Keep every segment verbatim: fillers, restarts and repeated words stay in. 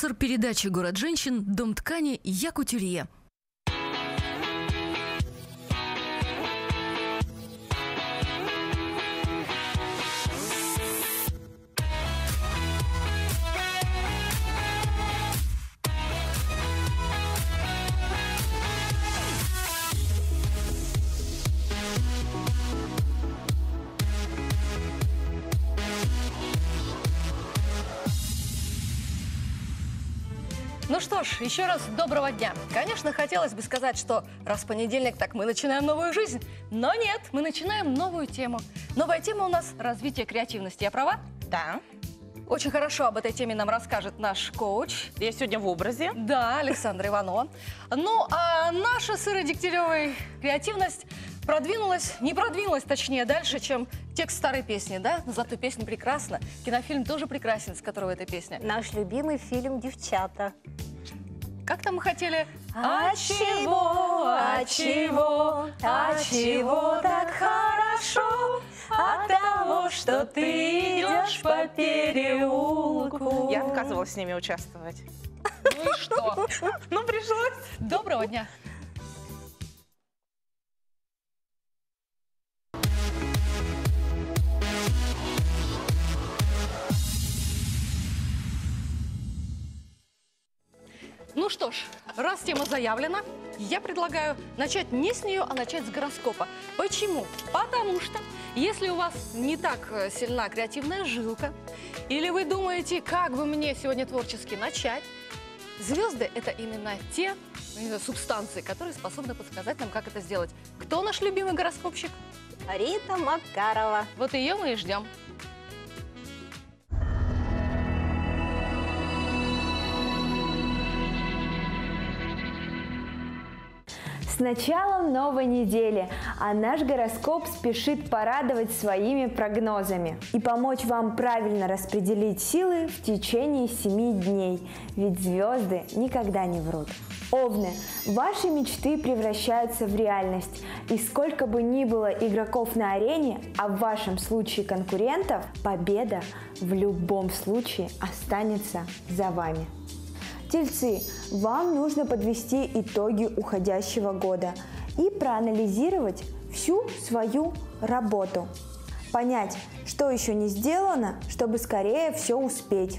Передачи «Город женщин», Дом ткани, Якутюрье. Ну что ж, еще раз доброго дня. Конечно, хотелось бы сказать, что раз понедельник, так мы начинаем новую жизнь. Но нет, мы начинаем новую тему. Новая тема у нас – развитие креативности. Я права? Да. Очень хорошо об этой теме нам расскажет наш коуч. Я сегодня в образе. Да, Александра Иванова. Ну, а наша с Ирой Дегтяревой креативность продвинулась, не продвинулась, точнее, дальше, чем текст старой песни, да? Но зато песня прекрасна. Кинофильм тоже прекрасен, с которого эта песня. Наш любимый фильм «Девчата». Как там мы хотели? А чего, а чего, а чего так хорошо? От того, что ты идешь по переулку. Я отказывалась с ними участвовать. Ну и что? Ну, пришлось. Доброго дня. Ну что ж, раз тема заявлена, я предлагаю начать не с нее, а начать с гороскопа. Почему? Потому что, если у вас не так сильна креативная жилка, или вы думаете, как бы мне сегодня творчески начать, звезды – это именно те не знаю, субстанции, которые способны подсказать нам, как это сделать. Кто наш любимый гороскопщик? Рита Макарова. Вот ее мы и ждем. С началом новой недели, а наш гороскоп спешит порадовать своими прогнозами и помочь вам правильно распределить силы в течение семи дней, ведь звезды никогда не врут. Овны, ваши мечты превращаются в реальность, и сколько бы ни было игроков на арене, а в вашем случае конкурентов, победа в любом случае останется за вами. Тельцы, вам нужно подвести итоги уходящего года и проанализировать всю свою работу. Понять, что еще не сделано, чтобы скорее все успеть.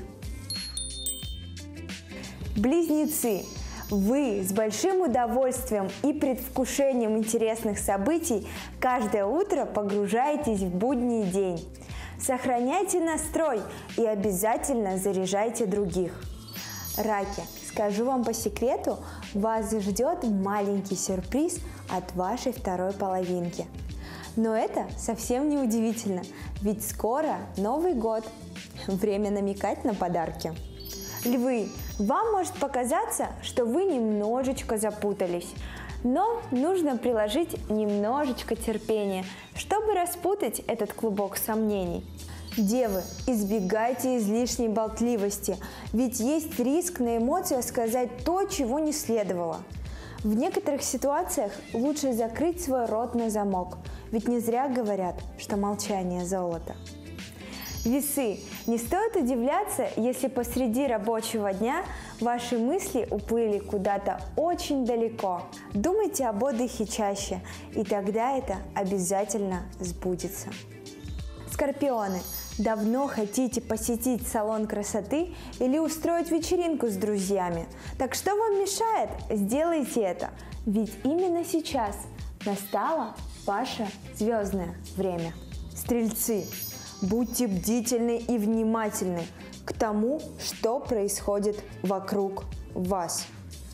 Близнецы, вы с большим удовольствием и предвкушением интересных событий каждое утро погружаетесь в будний день. Сохраняйте настрой и обязательно заряжайте других. Раки, скажу вам по секрету, вас ждет маленький сюрприз от вашей второй половинки. Но это совсем не удивительно, ведь скоро Новый год. Время намекать на подарки. Львы, вам может показаться, что вы немножечко запутались, но нужно приложить немножечко терпения, чтобы распутать этот клубок сомнений. Девы, избегайте излишней болтливости, ведь есть риск на эмоциях сказать то, чего не следовало. В некоторых ситуациях лучше закрыть свой рот на замок, ведь не зря говорят, что молчание золото. Весы, не стоит удивляться, если посреди рабочего дня ваши мысли уплыли куда-то очень далеко. Думайте об отдыхе чаще, и тогда это обязательно сбудется. Скорпионы, давно хотите посетить салон красоты или устроить вечеринку с друзьями? Так что вам мешает? Сделайте это, ведь именно сейчас настало ваше звездное время. Стрельцы, будьте бдительны и внимательны к тому, что происходит вокруг вас.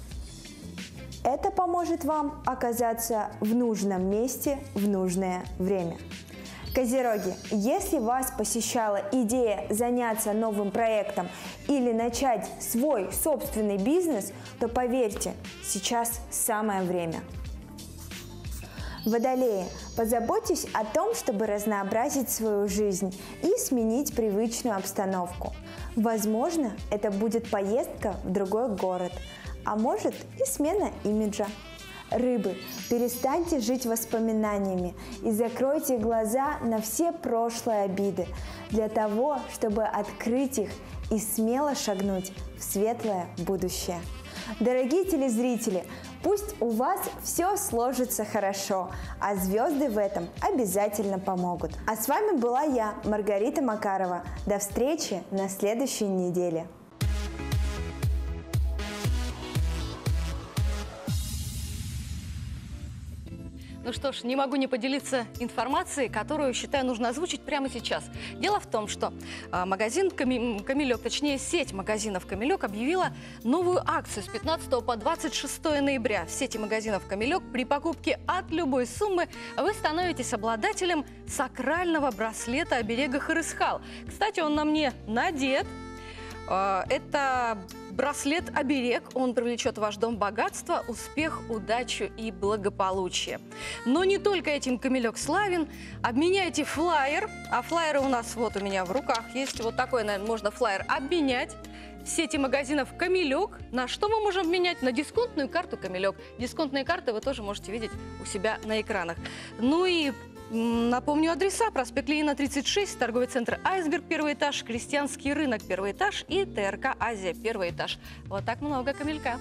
Это поможет вам оказаться в нужном месте в нужное время. Козероги, если вас посещала идея заняться новым проектом или начать свой собственный бизнес, то поверьте, сейчас самое время. Водолеи, позаботьтесь о том, чтобы разнообразить свою жизнь и сменить привычную обстановку. Возможно, это будет поездка в другой город, а может и смена имиджа. Рыбы, перестаньте жить воспоминаниями и закройте глаза на все прошлые обиды для того, чтобы открыть их и смело шагнуть в светлое будущее. Дорогие телезрители, пусть у вас все сложится хорошо, а звезды в этом обязательно помогут. А с вами была я, Маргарита Макарова. До встречи на следующей неделе. Ну что ж, не могу не поделиться информацией, которую, считаю, нужно озвучить прямо сейчас. Дело в том, что а, магазин Ками... «Камелек», точнее сеть магазинов «Камелек» объявила новую акцию с пятнадцатого по двадцать шестое ноября. В сети магазинов «Камелек» при покупке от любой суммы вы становитесь обладателем сакрального браслета-оберега Харысхал. Кстати, он на мне надет. А, это... браслет-оберег, он привлечет в ваш дом богатство, успех, удачу и благополучие. Но не только этим «Камелек» славен. Обменяйте флаер, а флаеры у нас вот у меня в руках есть. Вот такой, наверное, можно флаер обменять. В сети магазинов «Камелек». На что мы можем обменять? На дисконтную карту «Камелек». Дисконтные карты вы тоже можете видеть у себя на экранах. Ну и напомню адреса: проспект Ленина, тридцать шесть, торговый центр «Айсберг», первый этаж, Крестьянский рынок, первый этаж и ТРК «Азия», первый этаж. Вот так много камелька.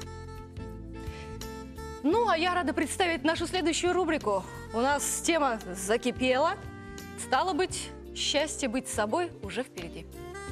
Ну, а я рада представить нашу следующую рубрику. У нас тема закипела. Стало быть, счастье быть собой уже впереди.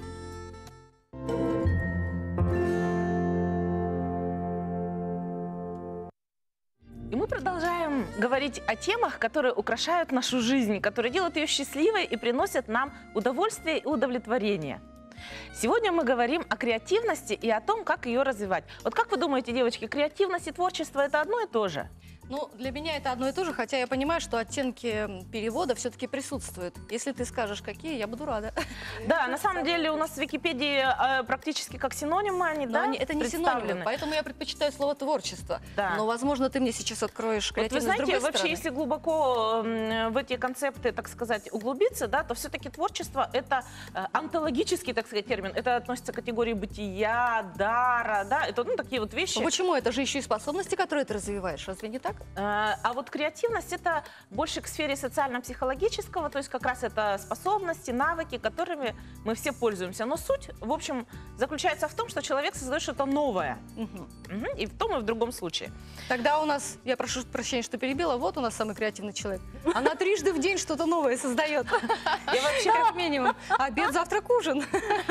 И мы продолжаем говорить о темах, которые украшают нашу жизнь, которые делают ее счастливой и приносят нам удовольствие и удовлетворение. Сегодня мы говорим о креативности и о том, как ее развивать. Вот как вы думаете, девочки, креативность и творчество – это одно и то же? Ну, для меня это одно и то же, хотя я понимаю, что оттенки перевода все-таки присутствуют. Если ты скажешь, какие, я буду рада. Да, на самом деле у нас в Википедии э, практически как синонимы они, Но да, они, это не синонимы, поэтому я предпочитаю слово «творчество». Да. Но, возможно, ты мне сейчас откроешь креативность. Вот вы знаете, с другой вообще, стороны. если глубоко э, в эти концепты, так сказать, углубиться, да, то все-таки творчество – это э, онтологический, так сказать, термин. Это относится к категории бытия, дара, да, это ну, такие вот вещи. Но почему? Это же еще и способности, которые ты развиваешь, разве не так? Э, а вот креативность – это больше к сфере социально-психологического, то есть как раз это способности, навыки, которыми мы все пользуемся. Но суть, в общем, заключается в том, что человек создает что-то новое. Угу. Угу. И в том, и в другом случае. Тогда у нас, я прошу прощения, что перебила, вот у нас самый креативный человек. Она трижды в день что-то новое создает. Я вообще как минимум. Обед, завтрак, ужин.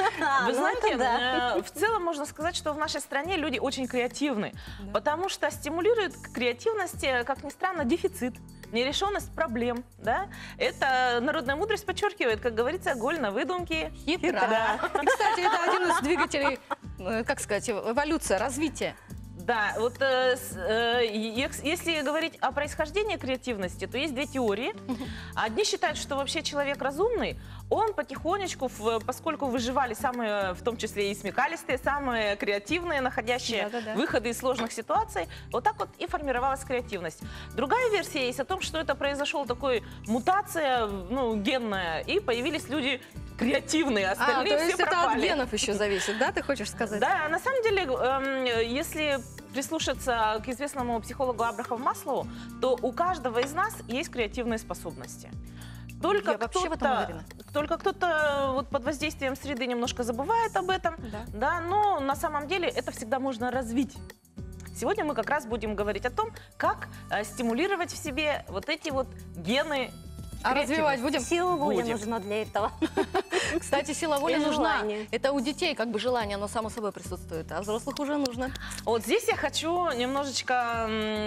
Вы знаете, э, в целом можно сказать, что в нашей стране люди очень креативны, Да. потому что стимулирует к креативности, как ни странно, дефицит, нерешенность проблем. Да? Это народная мудрость подчеркивает, как говорится, голь на выдумке. Хитро. Да. Кстати, это один из двигателей, э, как сказать, эволюция, развитие. Да, вот э, с, э, ес- если говорить о происхождении креативности, то есть две теории. Одни считают, что вообще человек разумный, он потихонечку, в- поскольку выживали самые, в том числе и смекалистые, самые креативные, находящие Да-да-да. выходы из сложных ситуаций, вот так вот и формировалась креативность. Другая версия есть о том, что это произошла такая мутация, ну, генная, и появились люди креативные, А, остальные то есть все это пропали. от генов еще зависит, да, ты хочешь сказать? Да, на самом деле, эм, если прислушаться к известному психологу Абрахаму Маслоу, то у каждого из нас есть креативные способности. Только Я вообще в этом кто-то, уверена. только кто-то вот под воздействием среды немножко забывает об этом, Да. да, но на самом деле это всегда можно развить. Сегодня мы как раз будем говорить о том, как э, стимулировать в себе вот эти вот гены. А развивать будем? Сила воли Будем. нужна для этого. Кстати, сила воли И нужна. желание. Это у детей как бы желание, оно само собой присутствует, а взрослых уже нужно. Вот здесь я хочу немножечко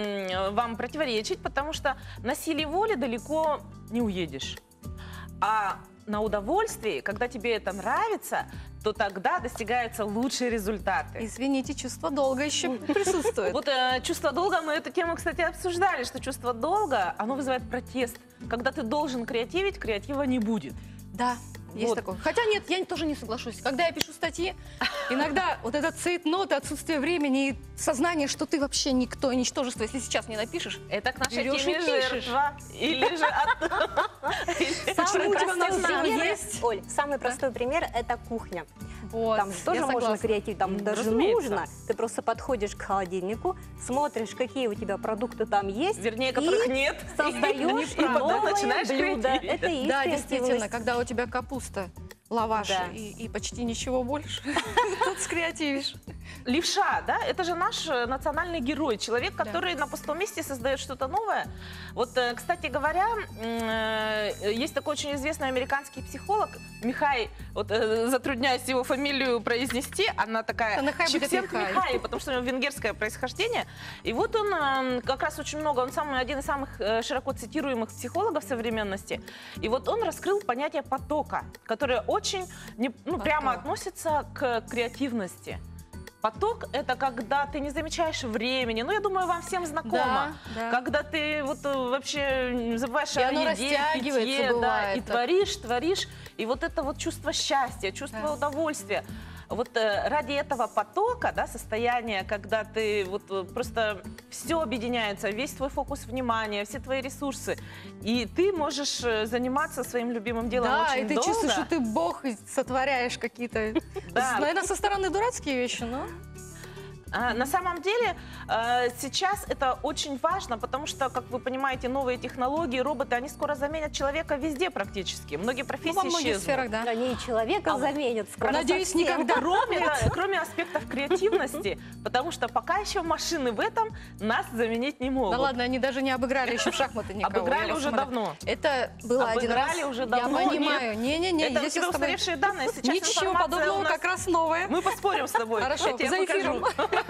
м, вам противоречить, потому что на силе воли далеко не уедешь. А на удовольствии, когда тебе это нравится, то тогда достигаются лучшие результаты. Извините, чувство долга еще присутствует. Вот э, чувство долга, мы эту тему, кстати, обсуждали, что чувство долга, оно вызывает протест. Когда ты должен креативить, креатива не будет. Да, есть Вот. такое. Хотя нет, я тоже не соглашусь. Когда я пишу статьи, иногда вот этот цейтнот, отсутствие времени и сознание, что ты вообще никто и ничтожество, если сейчас не напишешь. Это к нашей Берешь теме и пишешь. жертва. Или же от... Почему у тебя на простой всё пример, есть? Оль, самый простой пример – это кухня. Вот, Там же тоже я можно согласна. креативить, там М, даже разумеется. нужно. Ты просто подходишь к холодильнику, смотришь, какие у тебя продукты там есть, Вернее, которых нет. создаешь И потом новое начинаешь блюдо. креативить. Это и есть Да, креативность. действительно, когда у тебя капуста лаваш Да. и, и почти ничего больше. Тут скреативишь. Левша, да, это же наш э, национальный герой, человек, Да. который на пустом месте создает что-то новое. Вот, э, кстати говоря, м, э, есть такой очень известный американский психолог Михай, вот э, затрудняюсь его фамилию произнести, она такая Да нехай будет Чиксент Михай. Михай, потому что у него венгерское происхождение. И вот он э, как раз очень много, он самый один из самых э, широко цитируемых психологов современности. И вот он раскрыл понятие потока, которое очень не- ну, прямо Поток. относится к креативности. Поток – это когда ты не замечаешь времени. Ну, я думаю, вам всем знакомо. Да, да. Когда ты вот э, вообще забываешь И о оно еде, растягивается, питье, да, бывает и так. творишь, творишь. И вот это вот чувство счастья, чувство Да. удовольствия. Вот э, ради этого потока, да, состояния, когда ты вот э, просто все объединяется, весь твой фокус внимания, все твои ресурсы, и ты можешь э, заниматься своим любимым делом Да, очень и ты долго. чувствуешь, что ты бог, и сотворяешь какие-то, Да. наверное, со стороны дурацкие вещи, но... А, На самом деле э, сейчас это очень важно, потому что, как вы понимаете, новые технологии, роботы, они скоро заменят человека везде практически. Многие Ну, профессии во многих исчезнут. сферах, да. Они и человека А, заменят скоро. надеюсь, совсем. никогда. Кроме, да, кроме аспектов креативности, потому что пока еще машины в этом нас заменить не могут. Да ладно, они даже не обыграли еще в шахматы никого. Обыграли я вас уже умоляю. давно. Это было один раз. Обыграли уже давно. Я понимаю. Не-не-не, Это у здесь тебя я с тобой- устаревшие данные. Сейчас Ничего информация подобного, у нас- как раз новое. Мы поспорим с тобой. Хорошо, Я тебе за покажу. эфиром.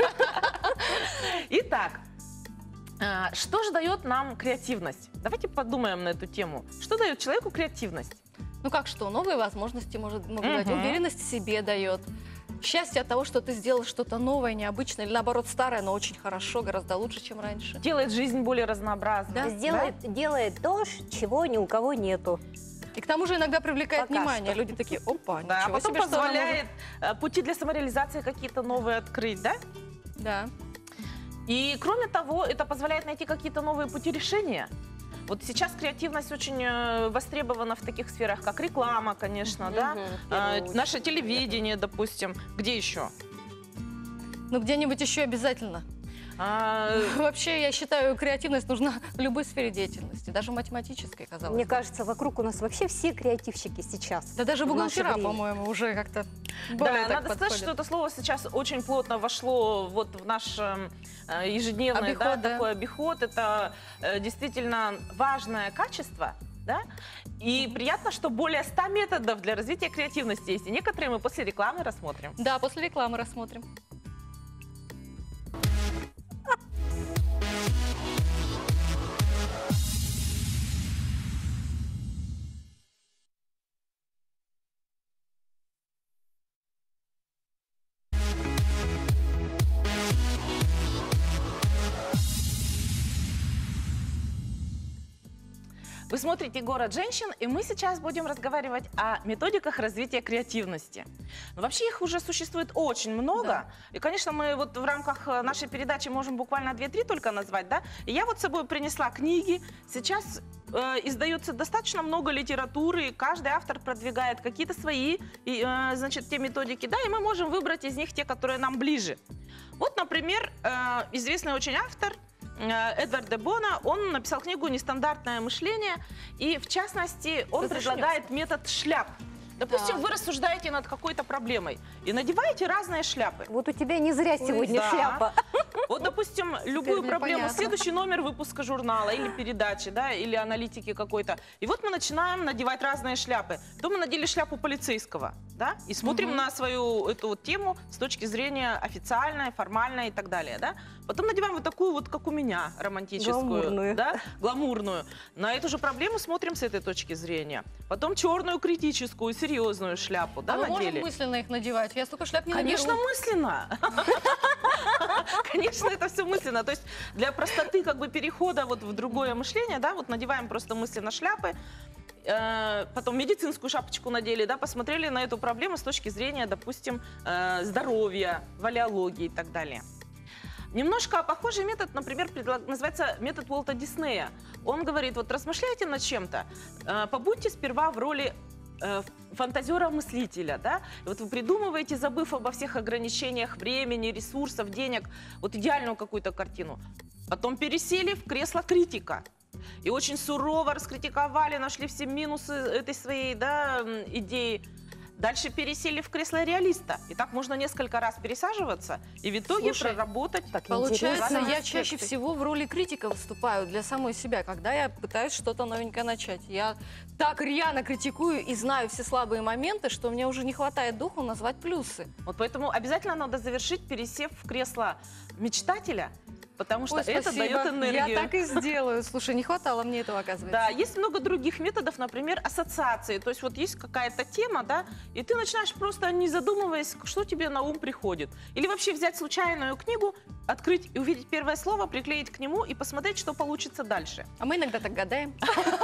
Итак, а, что же дает нам креативность? Давайте подумаем на эту тему. Что дает человеку креативность? Ну как что, новые возможности может могут дать, Мгм. уверенность в себе дает. Счастье от того, что ты сделал что-то новое, необычное, или наоборот старое, но очень хорошо, гораздо лучше, чем раньше. Делает жизнь более разнообразной. Да. Сделает, делает то, ш- чего ни у кого нету. И к тому же иногда привлекает Пока внимание. что. Люди такие, опа, Да, а ничего потом себе, что она позволяет э, пути для самореализации какие-то новые открыть, да? может. Да. И кроме того, это позволяет найти какие-то новые пути решения. Вот сейчас креативность очень э, востребована в таких сферах, как реклама, конечно, да, Мгм, в э, первую очередь. наше телевидение, допустим. Где еще? Ну где-нибудь еще обязательно. А, Вообще, я считаю, креативность нужна в любой сфере деятельности, даже в математической, казалось Мне бы. кажется, вокруг у нас вообще все креативщики сейчас. Да даже в наше бухгалтера, время. по-моему, уже как-то Да, более так надо сказать, подходят. что это слово сейчас очень плотно вошло вот в наш э, ежедневный Обиход, да, да. такой обиход. Это э, действительно важное качество. Да? И приятно, что более ста методов для развития креативности есть. И некоторые мы после рекламы рассмотрим. Да, после рекламы рассмотрим. Вы смотрите «Город женщин», и мы сейчас будем разговаривать о методиках развития креативности. Но вообще их уже существует очень много. Да. И, конечно, мы вот в рамках э, нашей передачи можем буквально две-три только назвать, да? И я вот с собой принесла книги. Сейчас э, издается достаточно много литературы, каждый автор продвигает какие-то свои, и, э, значит, те методики, да, и мы можем выбрать из них те, которые нам ближе. Вот, например, э, известный очень автор Эдвард де Бона, он написал книгу «Нестандартное мышление», и, в частности, он Это предлагает метод шляп. Допустим, Так. вы рассуждаете над какой-то проблемой и надеваете разные шляпы. Вот у тебя не зря сегодня да. шляпа. Вот, допустим, любую мне проблему, понятно. следующий номер выпуска журнала или передачи, да, или аналитики какой-то. И вот мы начинаем надевать разные шляпы. То мы надели шляпу полицейского, да, и смотрим Мгм. на свою эту вот тему с точки зрения официальной, формальной и так далее, да. Потом надеваем вот такую вот, как у меня, романтическую, Гламурную. да, гламурную. На эту же проблему смотрим с этой точки зрения. Потом черную, критическую, серьезную шляпу, да, а мы надели. можем мысленно их надевать? Я столько шляп не Конечно, наберу. мысленно. Конечно, это все мысленно. То есть для простоты как бы перехода вот в другое мышление, да, вот надеваем просто мысленно шляпы, э, потом медицинскую шапочку надели, да, посмотрели на эту проблему с точки зрения, допустим, э, здоровья, валеологии и так далее. Немножко похожий метод, например, предлаг- называется метод Уолта Диснея. Он говорит, вот размышляйте над чем-то, э, побудьте сперва в роли э, фантазера-мыслителя, да, и вот вы придумываете, забыв обо всех ограничениях времени, ресурсов, денег, вот идеальную какую-то картину. Потом пересели в кресло критика и очень сурово раскритиковали, нашли все минусы этой своей, да, м, идеи. Дальше пересели в кресло реалиста. И так можно несколько раз пересаживаться и в итоге Слушай, проработать. Так Получается, интересно. я чаще всего в роли критика выступаю для самой себя, когда я пытаюсь что-то новенькое начать. Я так рьяно критикую и знаю все слабые моменты, что мне уже не хватает духу назвать плюсы. Вот поэтому обязательно надо завершить, пересев в кресло мечтателя, потому что Ой, это спасибо. дает энергию. Я так и сделаю. Слушай, не хватало мне этого, оказывается. Да, есть много других методов, например, ассоциации. То есть вот есть какая-то тема, да, и ты начинаешь просто, не задумываясь, что тебе на ум приходит. Или вообще взять случайную книгу, открыть и увидеть первое слово, приклеить к нему и посмотреть, что получится дальше. А мы иногда так гадаем.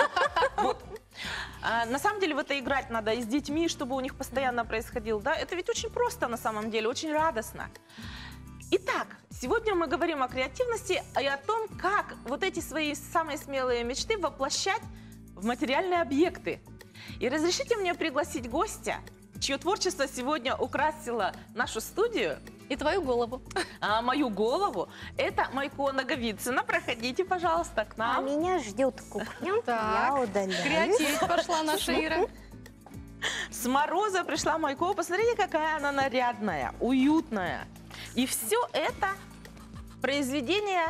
А, на самом деле в это играть надо и с детьми, чтобы у них постоянно происходило. Да? Это ведь очень просто на самом деле, очень радостно. Итак, сегодня мы говорим о креативности и о том, как вот эти свои самые смелые мечты воплощать в материальные объекты. И разрешите мне пригласить гостя, чье творчество сегодня украсило нашу студию, И твою голову. а мою голову. Это Майко Наговицына. Проходите, пожалуйста, к А нам. меня ждет кухня. Я Так, удаляюсь. креативить пошла наша Ира. С мороза пришла Майко. Посмотрите, какая она нарядная, уютная. И все это произведение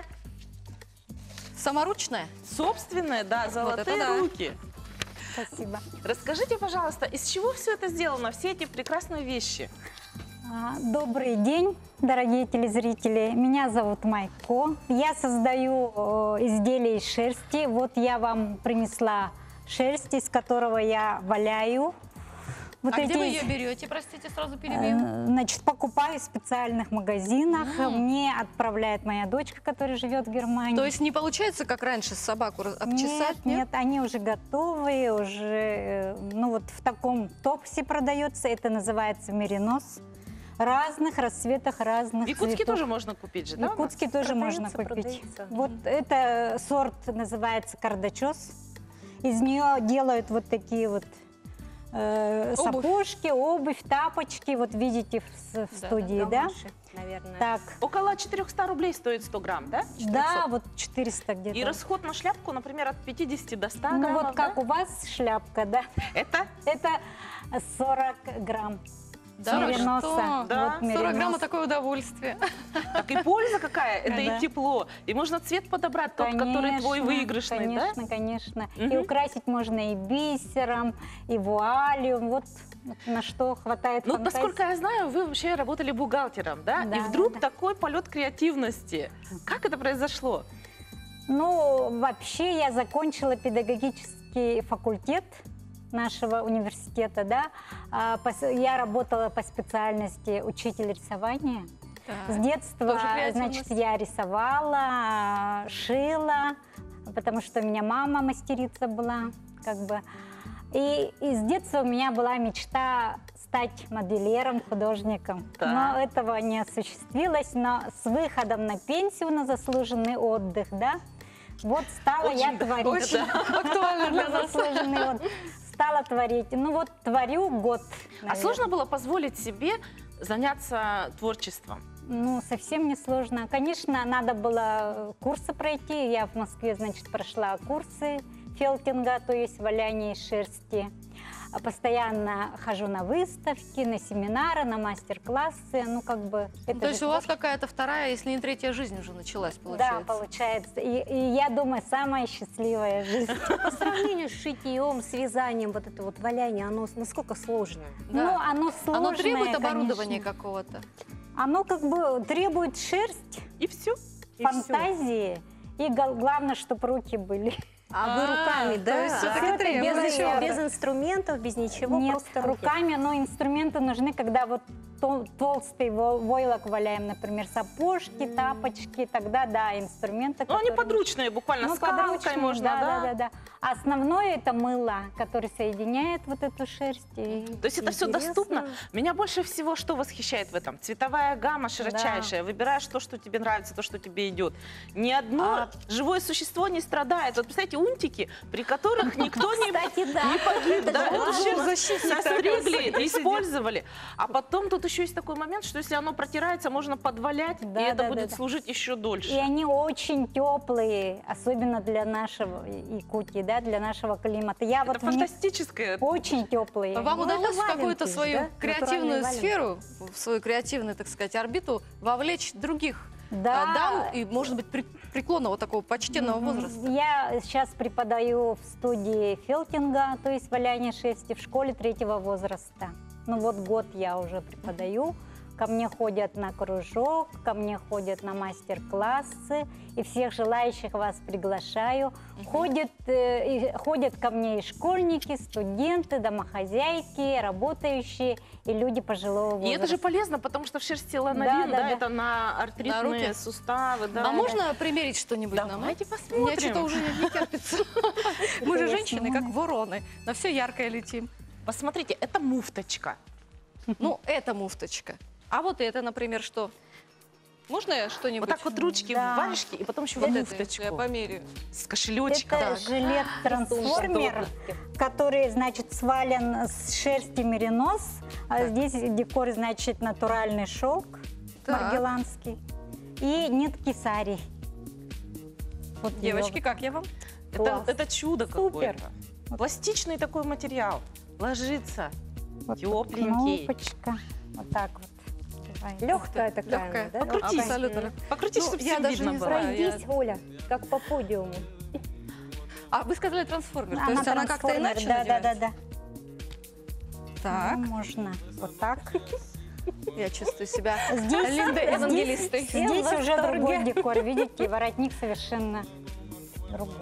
Саморучная. собственное, да, это золотые да. руки. Спасибо. Расскажите, пожалуйста, из чего все это сделано, все эти прекрасные вещи? А, Добрый день, дорогие телезрители. Меня зовут Майко. Я создаю э, изделия из шерсти. Вот я вам принесла шерсть, из которого я валяю. Вот А где вы эти, ее берете, простите, сразу э, перебью? Значит, покупаю в специальных магазинах. М. Мне отправляет моя дочка, которая живет в Германии. То есть не получается, как раньше, собаку раз- обчесать? Нет, нет, они уже готовые, уже, э, ну вот в таком топсе продается. Это называется меринос. Разных расцветах, разных Якутский цветов. тоже можно купить же, да? у нас? Якутский тоже Продается, можно купить. продается. Вот это сорт называется кардачос. Из нее делают вот такие вот э, Обувь. сапожки, обувь, тапочки. Вот видите в, с- в Да, студии, да? Гамаши, наверное. Так, Около четырёхсот рублей стоит сто грамм, да? да, четыреста. вот четыреста где-то. И расход на шляпку, например, от пятидесяти до ста Ну граммов, вот как да? у вас шляпка, да? Это Это сорок грамм. Да, мериноса. что? Да, Вот сорок грамма меринос. такое удовольствие. так и польза какая, это Да. и тепло. И можно цвет подобрать, тот, который твой Конечно, выигрышный, да? Конечно, конечно. И Мгм. украсить можно и бисером, и вуалью. Вот на что хватает Ну, фантазии. насколько я знаю, вы вообще работали бухгалтером, да? Да, И вдруг да. такой полет креативности. Как это произошло? Ну, вообще я закончила педагогический факультет нашего университета, да. А, пос- Я работала по специальности учитель рисования. С детства, Тоже креативность. значит, я рисовала, шила, потому что у меня мама мастерица была, как бы. И, и с детства у меня была мечта стать моделером, художником. Так. Но этого не осуществилось. Но с выходом на пенсию, на заслуженный отдых, да, вот стала я Очень, творить. очень Актуально для На нас. заслуженный отдых. Стала творить. Ну вот творю год. А наверное. сложно было позволить себе заняться творчеством? Ну, совсем не сложно. Конечно, надо было курсы пройти. Я в Москве, значит, прошла курсы фелтинга, то есть валяния из шерсти. А Постоянно хожу на выставки, на семинары, на мастер-классы. Ну, как бы... это То есть же у вас творчество. какая-то вторая, если не третья жизнь уже началась, Да, получается? получается. И, и я думаю, самая счастливая жизнь. По сравнению с шитьем, с вязанием, вот это вот валяние, оно насколько сложно? Да. Ну, оно сложное, Оно требует оборудования конечно. какого-то. Оно как бы требует шерсть, И все. И фантазии. И гол- главное, чтобы руки были. А вы А, руками, то да? есть всё-таки Всё это требуется. без, Требуется. без инструментов, без ничего, Нет, просто руки. руками, но инструменты нужны, когда вот тол- толстый во- войлок валяем, например, сапожки, тапочки, тогда да, инструменты. Ну, они которые- подручные, буквально Ну, скалкой подручные, можно, да, да? да, да, да. А основное это мыло, которое соединяет вот эту шерсть. и- То есть это все Интересно. доступно. Меня больше всего что восхищает в этом? Цветовая гамма широчайшая. Выбираешь то, что тебе нравится, то, что тебе идет. Ни одно А- живое существо не страдает. Вот представьте, унтики, при которых никто не, Кстати, да. не погиб. Да, Это эту же шерсть защитник настригли, такой. использовали. А потом тут еще есть такой момент, что если оно протирается, можно подвалять, Да, и это да, будет да, да. служить еще дольше. И они очень теплые, особенно для нашего Якутии, да, для нашего климата. Я Это вот в них фантастическое. очень теплые. Вам Ну, удалось это в какую-то валенки, свою да? креативную Натуральные сферу, в свою креативную, так сказать, орбиту вовлечь других Да. а, дам и, может быть, при- преклонного такого почтенного Мгм. возраста? Я сейчас преподаю в студии фелтинга, то есть валяние шерсти, в школе третьего возраста. Ну вот год я уже преподаю. Ко мне ходят на кружок, ко мне ходят на мастер-классы, и всех желающих вас приглашаю. Ходят, э, и, ходят ко мне и школьники, студенты, домохозяйки, работающие и люди пожилого возраста. И это же полезно, потому что в шерсти ланолин, Да, да, да, да. это на артритные руки? суставы. Да. А можно примерить что-нибудь нам? Давайте Мне посмотрим. что-то уже не терпится. Мы же я женщины, сниму. как вороны, на все яркое летим. Посмотрите, это муфточка. Ну, это муфточка. А вот это, например, что? Можно я что-нибудь? Вот так вот ручки Да. в варежке, и потом еще Вот вот это муфточку. я померяю. С кошелечком. Это жилет-трансформер, который, значит, свален с шерсти меринос. А здесь декор, значит, натуральный шелк Так. маргеланский и нитки сари. Вот Девочки, её. как я вам? Это, Класс. это чудо Супер. какое-то. Пластичный такой материал. Ложится. Вот Тепленький. кнопочка. Вот так вот. Давай. Легкая такая, Легкая. да? Покрутись. Абсолютно легкая. Покрутись, Ну, чтобы я всем даже видно не было. знаю. я- Пройдись, Оля, как по подиуму. А вы сказали трансформер, то Она есть она как-то трансформер, иначе да, да, да, надевается? да. Так, Ну, можно вот так. я чувствую себя Здесь, Линдой здесь, Евангелистой. здесь в уже восторге. другой декор, видите, воротник совершенно другой.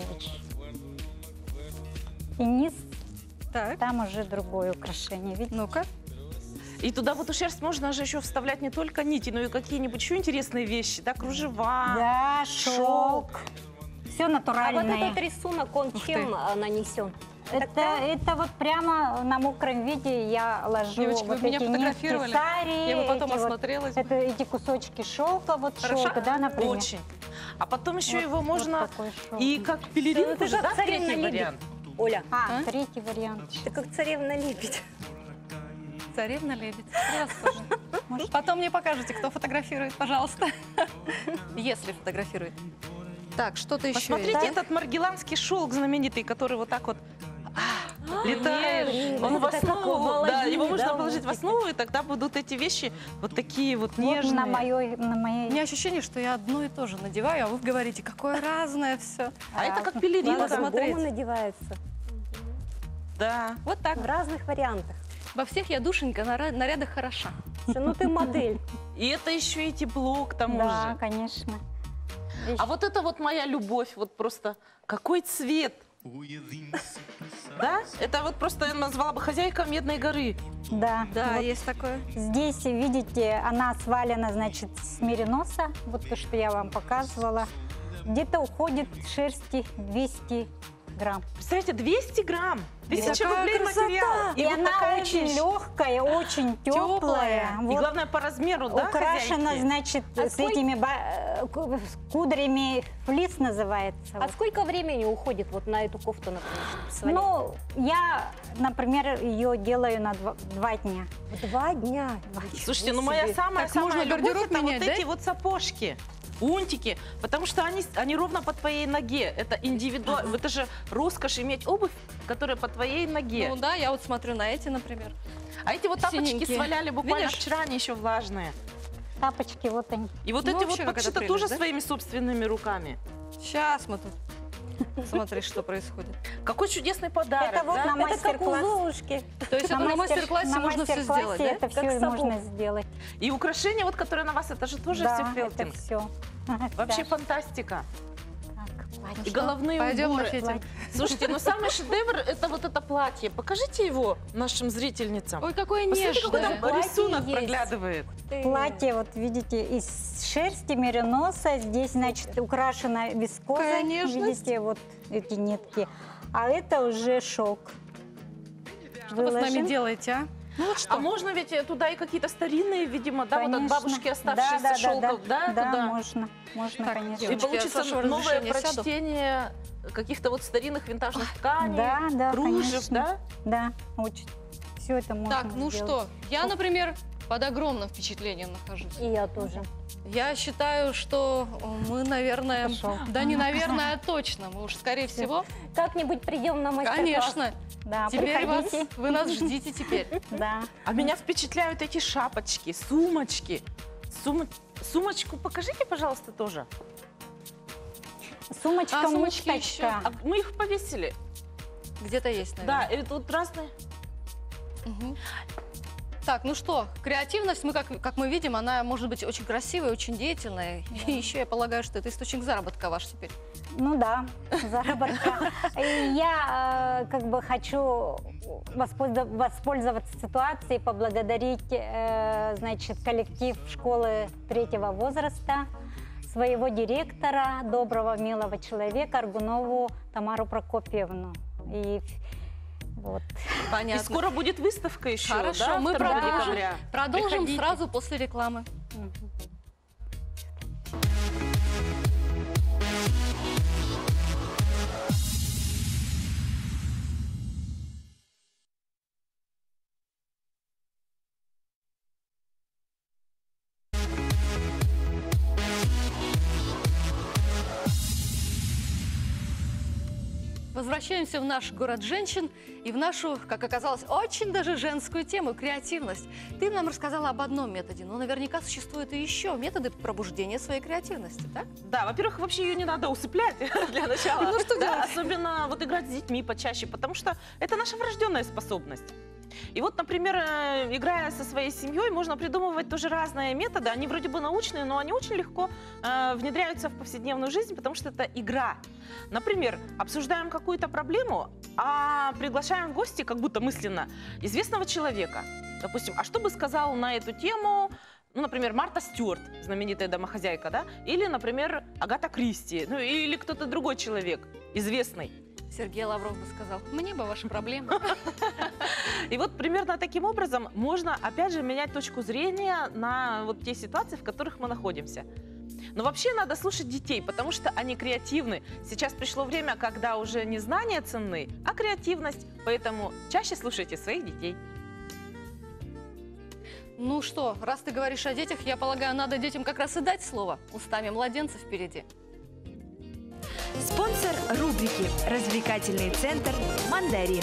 И низ, Так, там уже другое украшение, видите? ну-ка. И туда в эту шерсть можно же еще вставлять не только нити, но и какие-нибудь еще интересные вещи, да, кружева. Да, шелк. Все А вот натуральное. этот рисунок, он Ух чем ты. а, нанесен? Это, это вот прямо на мокром виде я ложу Девочки, вы вот меня эти нитки фотографировали? сари, Я бы потом эти вот- осмотрелась. это эти кусочки шелка, вот Хорошо? шелка, да, например. Очень. А потом еще Вот- его вот можно такой шелк. и как пелеринку Это же, как да, царевна третий лебедь. вариант. Оля, А, А? третий вариант. ты как царевна лебедь. Царевна лебедь. Превосходно. Потом мне покажете, кто фотографирует, пожалуйста. Если фотографирует. Так, что-то еще Посмотрите есть. этот маргеланский шелк знаменитый, который вот так вот а, летает. нежный. Он в Это как основу, в да, Аладдине, его можно да, положить в мультики. основу, и тогда будут эти вещи вот такие вот Вот нежные. на моей, на У моей. меня ощущение, что я одно и то же надеваю, а вы говорите, какое разное все. А это как Надо пелеринка. смотреть. По-другому надевается. Да. Вот так. В разных вариантах. Во всех я, душенька, на ра- нарядах хороша. Слушай, ну ты модель. И это еще и тепло к тому Да, же. конечно. А вот это вот моя любовь, вот просто какой цвет. Да? Это вот просто я назвала бы хозяйка Медной горы. Да, Да, вот есть такое. здесь, видите, она свалена, значит, с мериноса, вот то, что я вам показывала. Где-то уходит шерсти двести грамм. Представляете, двести грамм, тысяча Какая рублей красота! материал. И, вот она такая очень вещь. легкая, очень теплая. Теплая. И Вот. главное по размеру, да, Украшена, хозяйки? значит, А с сколько- этими ба- э, ку- с кудрями, флис называется. А вот. сколько времени уходит вот на эту кофту, например, чтобы свалить? Ну, я, например, ее делаю на два, два дня. Два дня. Слушайте, ну моя Так самая-самая можно любовь гардероб это менять, вот да? эти вот сапожки. Унтики, потому что они, они ровно по твоей ноге. Это индивидуально. Это же роскошь иметь обувь, которая по твоей ноге. Ну да, я вот смотрю на эти, например. А эти вот тапочки синенькие. сваляли буквально Видишь? вчера, они еще влажные. Тапочки, вот они. И вот Ну, эти вообще, вот как это подшиты прелесть, тоже да? своими собственными руками. Сейчас мы тут. Смотри, что происходит. Какой чудесный подарок, Это вот да? на Это как у мастер-класс. Золушки. То есть это на мастер-классе на можно все мастер-классе сделать, да? это Как все сапог. можно сделать. И украшения, вот, которые на вас, это же тоже да, все это фелтинг. все. Вообще фантастика. Так, И головные Пойдем на уборы. фитинг. Слушайте, ну самый шедевр это вот это платье. Покажите его нашим зрительницам. Ой, какое Посмотрите, какой нежное. там рисунок есть. проглядывает. Ты- Платье, вот видите, из шерсти мериноса. Здесь, значит, украшено вискозой. Какая нежность. Видите, вот эти нитки. А это уже шелк. Что вы с нами Выложим. делаете, а? Ну вот что? А можно ведь э, туда и какие-то старинные, видимо, да, вот от Конечно. бабушки оставшиеся да, да, шелков, да, да, туда? можно, можно, Так, конечно. И девочки, я с получится вашего новое разрешения сяду. прочтение каких-то вот старинных винтажных тканей, Да, да, кружев, конечно. да? Да, очень. Все это можно Так, ну сделать. что, я, например, под огромным впечатлением нахожусь. И я тоже. Я считаю, что мы, наверное, Хорошо. да не наверное, а точно, мы уж скорее всего, Как-нибудь придем на мастер-класс. конечно, Да, теперь вас, приходите. вы нас ждите теперь. Да. А меня впечатляют эти шапочки, сумочки. Сума- Сумочку покажите, пожалуйста, тоже. Сумочка, А, сумочки муфточка. А мы их повесили. Где-то есть, Да, наверное. и тут разные. Мгм. Так, ну что, креативность, мы, как, как мы видим, она может быть очень красивой, очень деятельной. И еще я полагаю, что это источник заработка ваш теперь. Ну да, заработка. И я э, как бы хочу воспользов- воспользоваться ситуацией, поблагодарить, э, значит, коллектив школы третьего возраста, своего директора, доброго, милого человека Аргунову Тамару Прокопьевну. И вот. Понятно. И скоро будет выставка еще, Хорошо, да, мы второго продолжим. декабря. Продолжим Приходите. сразу после рекламы. Мгм. Возвращаемся в наш город женщин и в нашу, как оказалось, очень даже женскую тему – креативность. Ты нам рассказала об одном методе, но наверняка существуют и еще методы пробуждения своей креативности, так? Да, во-первых, вообще ее не надо усыплять для начала. Ну, что Да, делать? особенно вот играть с детьми почаще, потому что это наша врожденная способность. И вот, например, э, играя со своей семьей, можно придумывать тоже разные методы. Они вроде бы научные, но они очень легко э, внедряются в повседневную жизнь, потому что это игра. Например, обсуждаем какую-то проблему, а приглашаем в гости, как будто мысленно, известного человека. Допустим, а что бы сказал на эту тему, ну, например, Марта Стюарт, знаменитая домохозяйка, да? Или, например, Агата Кристи, ну, или кто-то другой человек, известный. Сергей Лавров бы сказал, мне бы ваши проблемы. И вот примерно таким образом можно, опять же, менять точку зрения на вот те ситуации, в которых мы находимся. Но вообще надо слушать детей, потому что они креативны. Сейчас пришло время, когда уже не знания ценны, а креативность. Поэтому чаще слушайте своих детей. Ну что, раз ты говоришь о детях, я полагаю, надо детям как раз и дать слово. Устами младенцев впереди. Спонсор рубрики «Развлекательный центр Мандарин».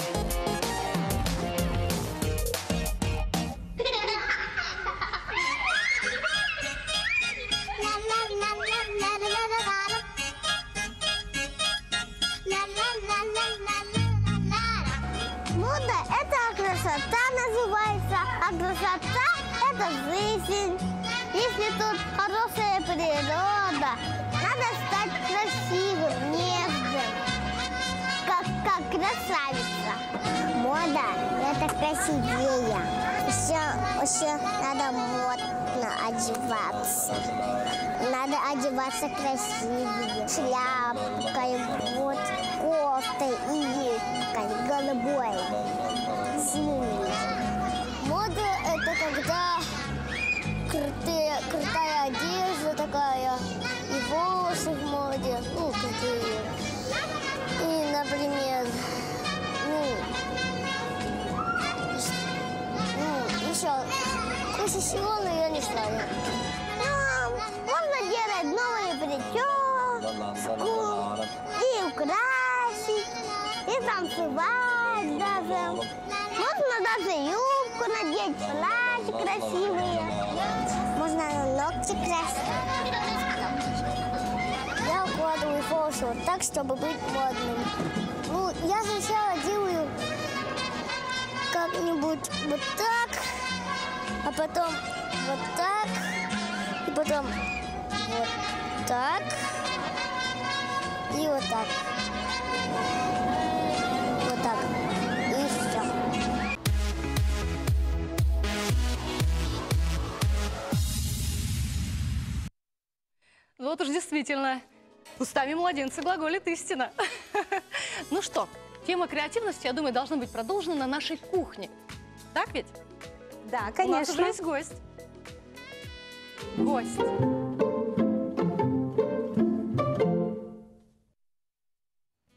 Мода – это красота называется, а красота – это жизнь. Если тут хорошая природа, надо стать красивым, нежным, как, как красавица. Мода – это красивее. Еще, еще надо модно одеваться. Надо одеваться красивее. Шляпкой, вот, кофтой и юбкой, голубой, синий. Мода – это когда крутые, крутая одежда такая, и волосы в моде, ну, крутые. И, например, ну, ну еще куча всего, но я не знаю. Ну, можно делать новые прическу, и украсить, и танцевать даже. Можно даже юбку надеть, платье красивые. Можно ногти красить. Я укладываю волосы вот так, чтобы быть модным. Ну, я сначала делаю как-нибудь вот так, а потом вот так, и потом вот так, и вот так. Вот так. И все. Вот уж действительно, устами младенца глаголит истина. Ну что, тема креативности, я думаю, должна быть продолжена на нашей кухне. Так ведь? Да, У нас уже конечно. есть гость. Гость.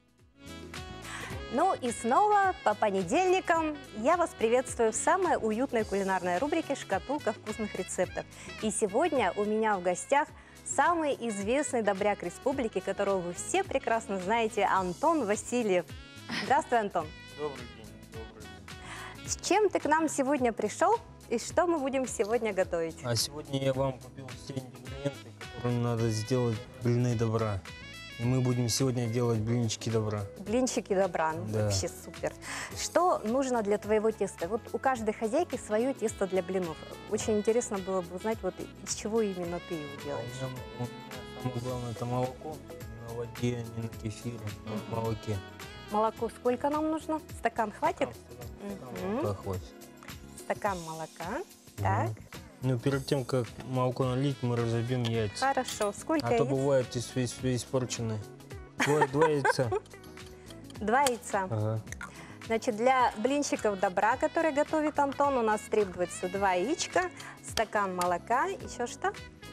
и снова по понедельникам я вас приветствую в самой уютной кулинарной рубрике «Шкатулка вкусных рецептов». И сегодня у меня в гостях самый известный добряк республики, которого вы все прекрасно знаете, Антон Васильев. Здравствуй, Антон. Добрый день, добрый день. С чем ты к нам сегодня пришел и что мы будем сегодня готовить? А сегодня я вам купил все ингредиенты, которые надо сделать блины добра. И мы будем сегодня делать блинчики добра. Блинчики добра, ну, Да. вообще супер. Что нужно для твоего теста? Вот у каждой хозяйки свое тесто для блинов. Очень интересно было бы узнать, вот из чего именно ты его У делаешь. меня, у меня самое главное это молоко. Не на воде, не на кефире, а на молоке. Молоко сколько нам нужно? Стакан хватит? Стакан Мгм. молока хватит. Стакан молока. Так, Ну, перед тем, как молоко налить, мы разобьем яйца. хорошо. Сколько А то яиц? бывают ис- ис- испорченные. Два, два яйца. Два яйца. Ага. Значит, для блинчиков добра, которые готовит Антон, у нас требуется два яичка, стакан молока, еще что?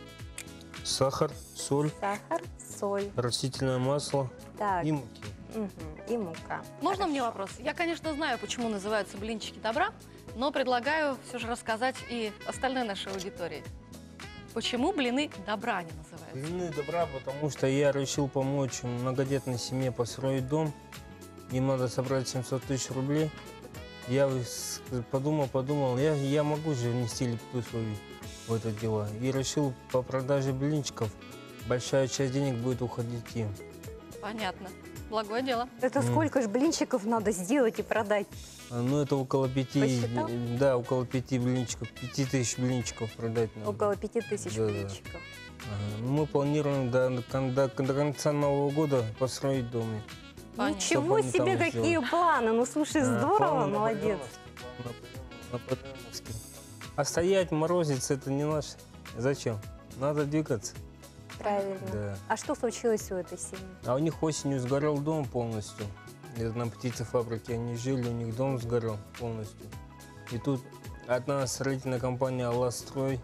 Сахар, соль, Сахар, соль. растительное масло Так, и муки. мгм, и мука. Можно мне вопрос? Я, конечно, знаю, почему называются блинчики добра, но предлагаю все же рассказать и остальной нашей аудитории. Почему блины добра не называются? Блины добра, потому что я решил помочь многодетной семье построить дом. Им надо собрать семьсот тысяч рублей. Я с- подумал, подумал, я, я могу же внести лепту свою в это дело. И решил по продаже блинчиков большая часть денег будет уходить им. Понятно. Благое дело. Это М. сколько же блинчиков надо сделать и продать? А, Ну, это около пяти, Посчитал? да, около пяти блинчиков, пяти тысяч блинчиков продать надо. Около пяти тысяч Да, да. блинчиков. Ага. Ну, мы планируем до, кон- до, до конца Нового года построить дом. Понятно. Ничего Чтобы они себе, там какие сделали. планы! Ну, слушай, А, здорово, планы молодец. Наполеоновские, Наполеоновские. А стоять, морозиться, это не наше. Зачем? Надо двигаться. Правильно. Да. А что случилось у этой семьи? А у них осенью сгорел дом полностью. Это на птицефабрике они жили, у них дом сгорел полностью. И тут одна строительная компания «Алластрой»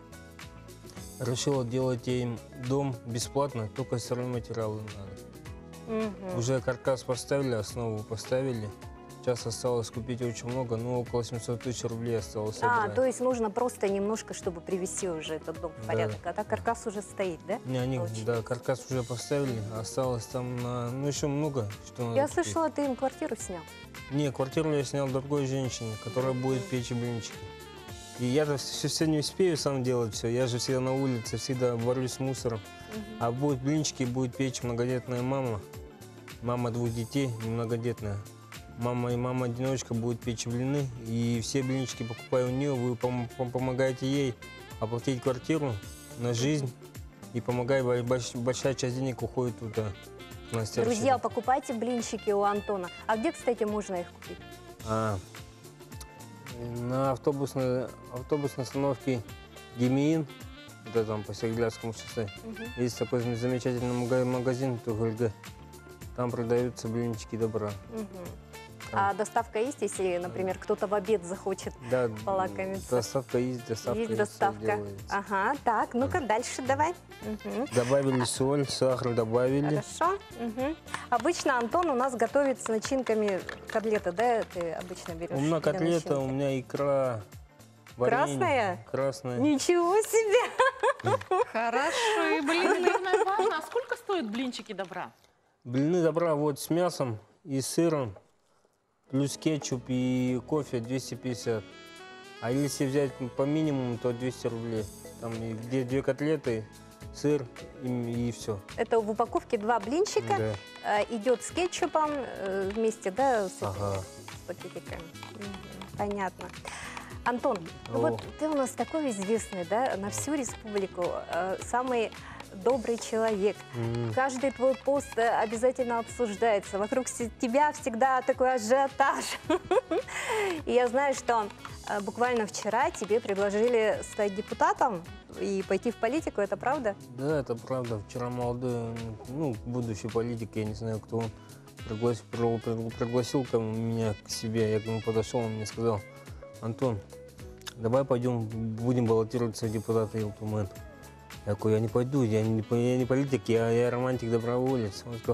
решила делать им дом бесплатно, только стройматериалы надо. Мгм. Уже каркас поставили, основу поставили. Сейчас осталось купить очень много, ну около семьсот тысяч рублей осталось А, собрать. то есть нужно просто немножко, чтобы привести уже этот дом в Да. порядок. А так каркас уже стоит, да? Не, они, Получилось. да, каркас уже поставили, осталось там, на, ну еще много, что надо Я купить. слышала, ты им квартиру снял. Не, квартиру я снял другой женщине, которая будет печь блинчики. И я-то все, все не успею сам делать все, я же всегда на улице, всегда борюсь с мусором. А будет блинчики, будет печь многодетная мама, мама двух детей, многодетная. Мама и мама-одиночка будет печь блины, и все блинчики покупаю у нее, вы пом- пом- помогаете ей оплатить квартиру на жизнь, и помогай, бо- больш- большая часть денег уходит туда. на стирку. Друзья, покупайте блинчики у Антона. А где, кстати, можно их купить? А, на автобусной, автобусной остановке Гемиин, это там по Сергеевскому шоссе, есть такой замечательный мага- магазин Тугульга. Там продаются блинчики добра. Мгм. А доставка есть, если, например, кто-то в обед захочет? Да, Полакомиться. доставка есть, доставка Есть всё доставка. делается. Ага, так, ну-ка дальше давай. Мгм. Добавили соль, сахар добавили. Хорошо. Мгм. Обычно Антон у нас готовит с начинками котлеты, да? Ты обычно берешь? У меня для котлета, у начинки? меня икра. варенье. Красная? Красная. Ничего себе! Хорошие блины. Наверное, важно, а сколько стоят блинчики добра? Блины добра вот с мясом и сыром, плюс кетчуп и кофе двести пятьдесят. А если взять по минимуму, то двести рублей. Там и где две котлеты, сыр и, и все. Это в упаковке два блинчика. Да. э, Идет с кетчупом э, вместе, да, с, этими, Ага. с пакетиками. Мгм. Понятно. Антон, ну О. вот ты у нас такой известный, да, на всю республику, э, самый добрый человек. М. Каждый твой пост э, обязательно обсуждается. Вокруг се- тебя всегда такой ажиотаж. И я знаю, что э, буквально вчера тебе предложили стать депутатом и пойти в политику. Это правда? Да, это правда. Вчера молодой, ну, будущий политик, я не знаю, кто он, пригласил, пригласил ко меня к себе. Я к нему подошел, он мне сказал: Антон, давай пойдем, будем баллотироваться в депутаты Елтумен. Я такой, я не пойду, я не, я не политик, я, я романтик, доброволец. Он сказал,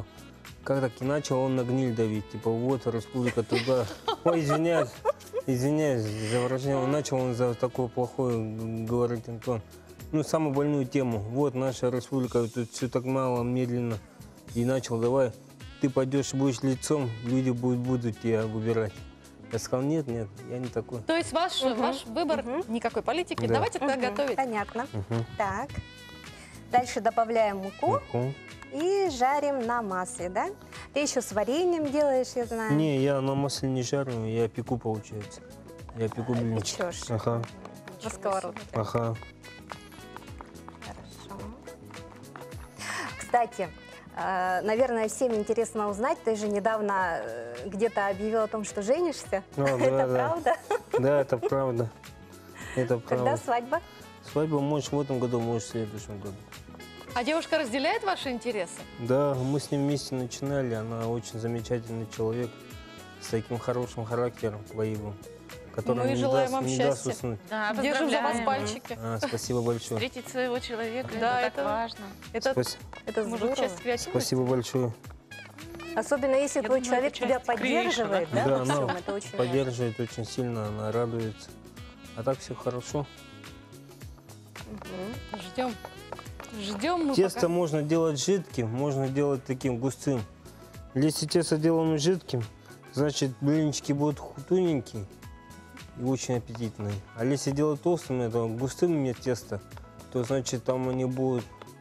как так и начал он на гниль давить. Типа, вот, республика туда. Ой, извиняюсь, извиняюсь за выражение. Он начал он за такое плохое говорить, Антон. Ну, самую больную тему. Вот наша республика, тут все так мало, медленно. И начал, давай, ты пойдешь, будешь лицом, люди будут, будут тебя выбирать. Я сказал, нет, нет, я не такой. То есть ваш, Мгм. ваш выбор, Мгм. никакой политики. Да. Давайте тогда Мгм, готовить. Понятно. Угу. Так. Дальше добавляем муку Муку. и жарим на масле, да? Ты еще с вареньем делаешь, я знаю. Не, я на масле не жарю, я пеку, получается. Я пеку блинчики. Печешь. Ага, На сковородке. ага. Хорошо. Кстати, э, наверное, всем интересно узнать, ты же недавно э, где-то объявил о том, что женишься. Ну, да, Это да. правда? Да, это правда. Это Когда правда. свадьба? Свадьба может в этом году, может в следующем году. А девушка разделяет ваши интересы? Да, мы с ним вместе начинали. Она очень замечательный человек с таким хорошим характером боевым, который Мы не желаем даст, вам не даст счастья. уснуть. Да, Держим за вас поздравляем. пальчики. А, спасибо большое. Встретить своего человека, Да, это это- так важно. Это, Спас- Это может, здорово. часть креативности? Спасибо большое. Особенно если Я твой думаю, человек это тебя часть creation, поддерживает, да? да, Да, во всем, она это очень важно. Поддерживает очень сильно, она радуется. А так все хорошо. Мгм. Ждем. Ждем мы Тесто пока. можно делать жидким, можно делать таким густым. Если тесто делаем жидким, значит блинчики будут ху- тоненькие и очень аппетитные. А если делать толстым, это густым иметь тесто, то значит там они будут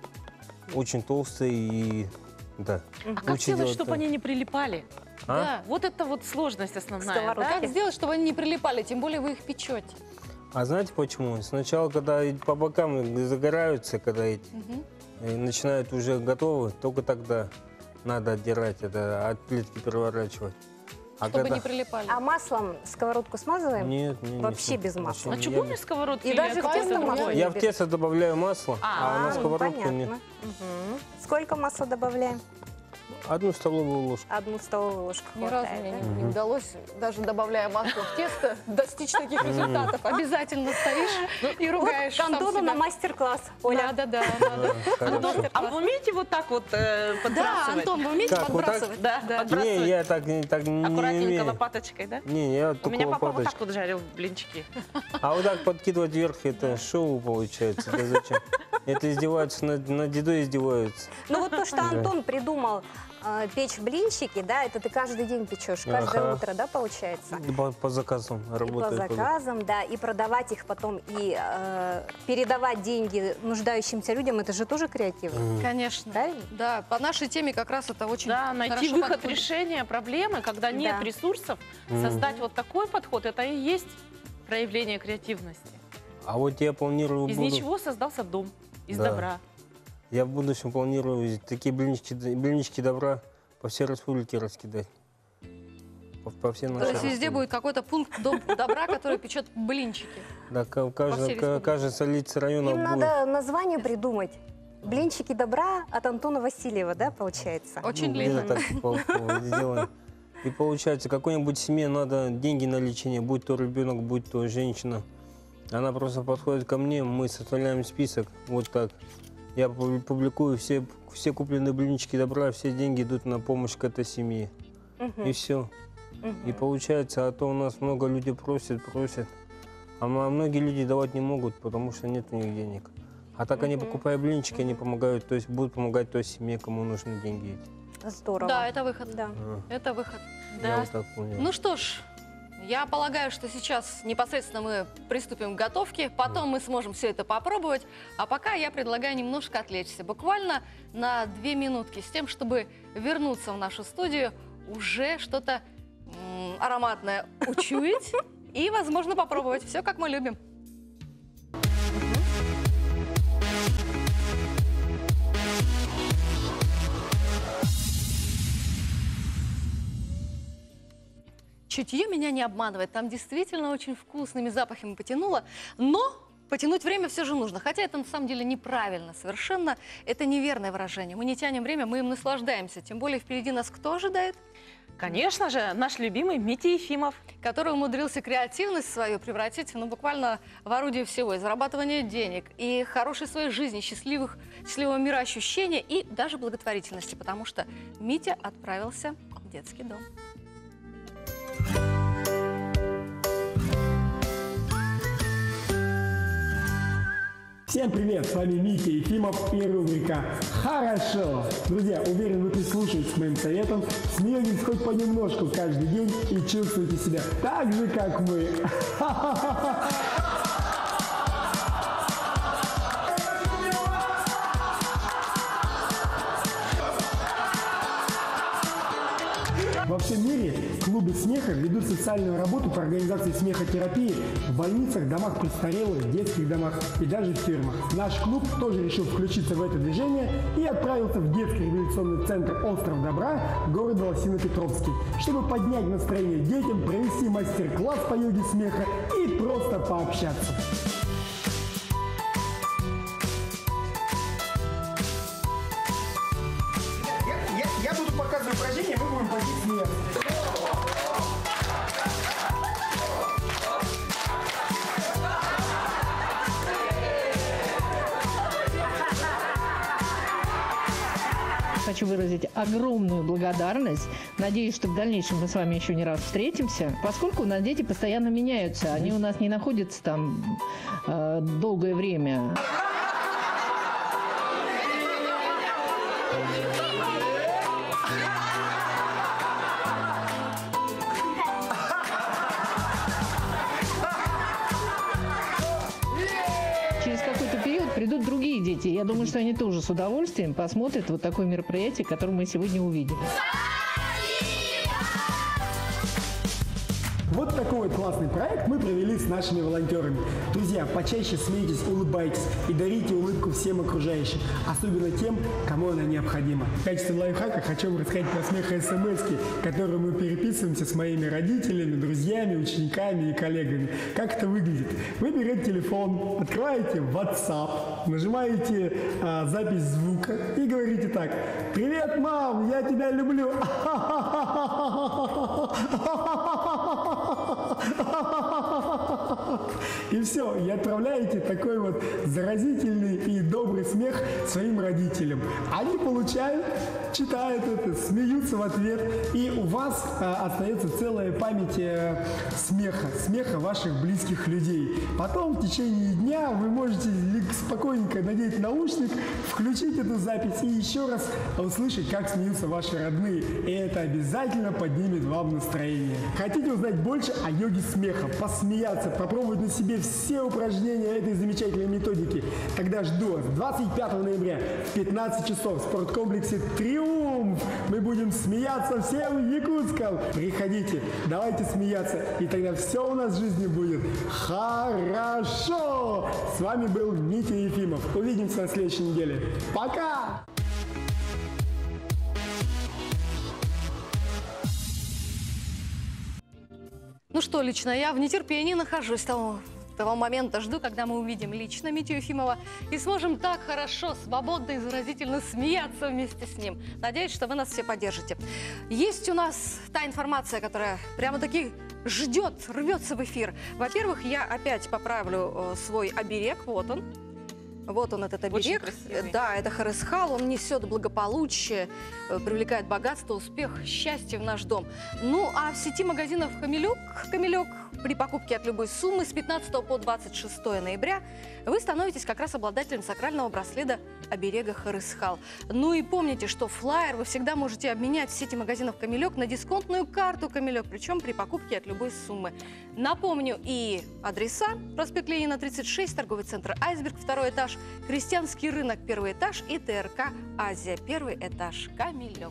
очень толстые и да. А как Лучше сделать, делать чтобы так. они не прилипали? А? Да. Вот это вот сложность основная, Сковородки. да? Как сделать, чтобы они не прилипали, тем более вы их печете? А знаете почему? Сначала, когда и по бокам загораются, когда эти Мгм. и начинают уже готовы, только тогда надо отдирать это, от плитки переворачивать. А Чтобы когда... не прилипали. А маслом сковородку смазываем? Нет, не, не Вообще все. без масла. На Вообще чугунной не- сковородке И или даже в какой-то тесто другой? масло Я в тесто добавляю масло, а, А, на ну, сковородку понятно. нет. Мгм. Сколько масла добавляем? Одну столовую ложку. Одну столовую ложку Ни разу хватает, мне да? не, не удалось, даже добавляя масло в тесто, достичь таких результатов. Обязательно стоишь и ругаешь К сам Антону на себя. мастер-класс, Оля. Надо, да, надо. Да, хорошо. А вы умеете вот так вот э, Да, подбрасывать? Антон, вы умеете Как, вот так? подбрасывать? Да, Да. подбрасывать. Не, я так, не- так не Аккуратненько умею. лопаточкой, да? Не, я У только меня папа вот лопаточкой. так вот жарил блинчики. А вот так подкидывать вверх, это шоу получается. Это зачем? Это издеваются, над, над едой издеваются. Ну вот то, что Антон придумал э, печь блинчики, да, это ты каждый день печешь, каждое Ага. утро, да, получается? По, по заказам И по работает. заказам, да, и продавать их потом, и э, передавать деньги нуждающимся людям, это же тоже креативно, Мгм. Конечно. правильно? Да, по нашей теме как раз это очень Да, найти хорошо выход подходит. решения проблемы, когда нет Да. ресурсов, Мгм. создать вот такой подход, это и есть проявление креативности. А вот я планирую... Из буду- ничего создался дом, из Да. добра. Я в будущем планирую такие блинчики, блинчики добра по всей республике раскидать. По, по всей То нашей есть везде республике. будет какой-то пункт дом- добра, который печет блинчики. Да, ка- всей каждая, республике. ка- каждая столица района Им будет. надо название придумать. Блинчики добра от Антона Васильева, да, получается? Очень Ну, где-то длинно. так по- по- сделаем. И получается, какой-нибудь семье надо деньги на лечение, будь то ребенок, будь то женщина. Она просто подходит ко мне, мы составляем список, вот так. Я пу- публикую все, все купленные блинчики добра, все деньги идут на помощь к этой семье. Мгм. И все. Мгм. И получается, а то у нас много людей просят, просят. А м- многие люди давать не могут, потому что нет у них денег. А так они, Мгм. покупая блинчики, они помогают, то есть будут помогать той семье, кому нужны деньги эти. Здорово. Да, это выход. Да. А, Это выход. я Да. вот так понял. Ну что ж, я полагаю, что сейчас непосредственно мы приступим к готовке, потом мы сможем все это попробовать, а пока я предлагаю немножко отвлечься, буквально на две минутки, с тем, чтобы вернуться в нашу студию, уже что-то м, ароматное учуять и, возможно, попробовать. Все, как мы любим. Чутье меня не обманывает. Там действительно очень вкусными запахами потянуло. Но потянуть время все же нужно. Хотя это на самом деле неправильно совершенно. Это неверное выражение. Мы не тянем время, мы им наслаждаемся. Тем более впереди нас кто ожидает? Конечно же, наш любимый Митя Ефимов. Который умудрился креативность свою превратить, ну, буквально в орудие всего. И зарабатывания денег, и хорошей своей жизни, счастливых, счастливого мироощущения, и даже благотворительности. Потому что Митя отправился в детский дом. Всем привет, с вами Митя Ефимов и рубрика «Хорошо». Друзья, уверен, вы прислушаетесь к моим советам, смеетесь хоть понемножку каждый день и чувствуете себя так же, как мы. Во всем мире клубы смеха ведут социальную работу по организации смехотерапии в больницах, домах престарелых, детских домах и даже в тюрьмах. Наш клуб тоже решил включиться в это движение и отправился в детский реабилитационный центр «Остров Добра» города Лосино-Петровский, чтобы поднять настроение детям, провести мастер-класс по йоге смеха и просто пообщаться. Я, я буду показывать упражнения, мы будем ходить смеяться. Хочу выразить огромную благодарность. Надеюсь, что в дальнейшем мы с вами еще не раз встретимся, поскольку у нас дети постоянно меняются. Они у нас не находятся там э, долгое время. Через какой-то период придут другие дети. Я думаю, что они тоже с удовольствием посмотрят вот такое мероприятие, которое мы сегодня увидели. Вот такой вот классный проект мы провели с нашими волонтерами. Друзья, почаще смейтесь, улыбайтесь и дарите улыбку всем окружающим, особенно тем, кому она необходима. В качестве лайфхака хочу вам рассказать про смех-смски, которые мы переписываемся с моими родителями, друзьями, учениками и коллегами. Как это выглядит? Вы берете телефон, открываете WhatsApp, нажимаете а, запись звука и говорите так: «Привет, мам, я тебя люблю». И все, и отправляете такой вот заразительный и добрый смех своим родителям. Они получают, читают это, смеются в ответ, и у вас а, остается целая память а, смеха, смеха ваших близких людей. Потом в течение дня вы можете спокойненько надеть наушник, включить эту запись и еще раз услышать, как смеются ваши родные. И это обязательно поднимет вам настроение. Хотите узнать больше о йоге смеха, посмеяться, попробовать на себе все упражнения этой замечательной методики? Тогда жду вас двадцать пятого ноября в пятнадцать часов в спорткомплексе «Триумф». Мы будем смеяться всем Якутском. Приходите, давайте смеяться, и тогда все у нас в жизни будет хорошо. С вами был Митя Ефимов. Увидимся на следующей неделе. Пока! Ну что, лично я в нетерпении нахожусь того, того момента, жду, когда мы увидим лично Митю Ефимова и сможем так хорошо, свободно и заразительно смеяться вместе с ним. Надеюсь, что вы нас все поддержите. Есть у нас та информация, которая прямо-таки ждет, рвется в эфир. Во-первых, я опять поправлю э, свой оберег. Вот он. Вот он, этот оберег. Да, это Харысхал, он несет благополучие, привлекает богатство, успех, счастье в наш дом. Ну, а в сети магазинов «Камелек», «Камелек» при покупке от любой суммы с пятнадцатого по двадцать шестое ноября вы становитесь как раз обладателем сакрального браслета оберега Харысхал. Ну и помните, что флаер вы всегда можете обменять в сети магазинов «Камелек» на дисконтную карту «Камелек», причем при покупке от любой суммы. Напомню и адреса: проспект Ленина, тридцать шесть, торговый центр «Айсберг», второй этаж, Крестьянский рынок, первый этаж, и ТРК «Азия», первый этаж, «Камелек».